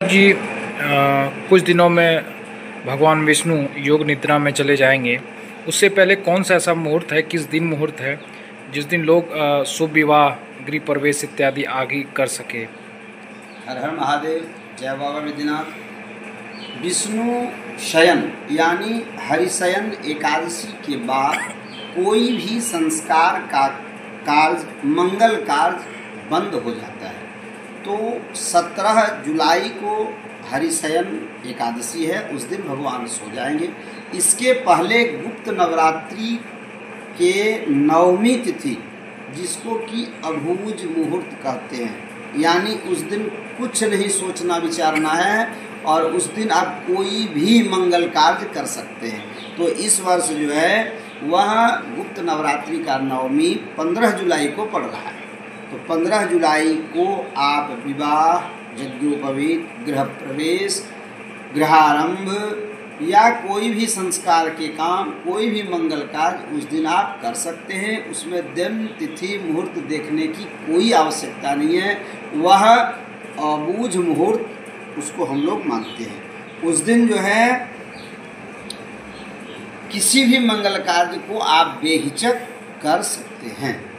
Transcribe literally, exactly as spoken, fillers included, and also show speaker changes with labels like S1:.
S1: जी आ, कुछ दिनों में भगवान विष्णु योग निद्रा में चले जाएंगे। उससे पहले कौन सा ऐसा मुहूर्त है, किस दिन मुहूर्त है जिस दिन लोग आ, शुभ विवाह, गृह प्रवेश इत्यादि आगे कर सके?
S2: हर हर महादेव। जय बाबा विद्यनाथ। विष्णु शयन यानी हरिशयन एकादशी के बाद कोई भी संस्कार का कार्य, मंगल कार्य बंद हो जाता है। तो सत्रह जुलाई को हरिशयन एकादशी है, उस दिन भगवान सो जाएंगे। इसके पहले गुप्त नवरात्रि के नवमी तिथि, जिसको कि अभूज मुहूर्त कहते हैं, यानी उस दिन कुछ नहीं सोचना विचारना है और उस दिन आप कोई भी मंगल कार्य कर सकते हैं। तो इस वर्ष जो है वह गुप्त नवरात्रि का नवमी पंद्रह जुलाई को पड़ रहा है। तो पंद्रह जुलाई को आप विवाह, यज्ञोपवीत, गृह प्रवेश, गृहारंभ या कोई भी संस्कार के काम, कोई भी मंगल कार्य उस दिन आप कर सकते हैं। उसमें दिन, तिथि, मुहूर्त देखने की कोई आवश्यकता नहीं है। वह अबूझ मुहूर्त उसको हम लोग मानते हैं। उस दिन जो है किसी भी मंगल कार्य को आप बेहिचक कर सकते हैं।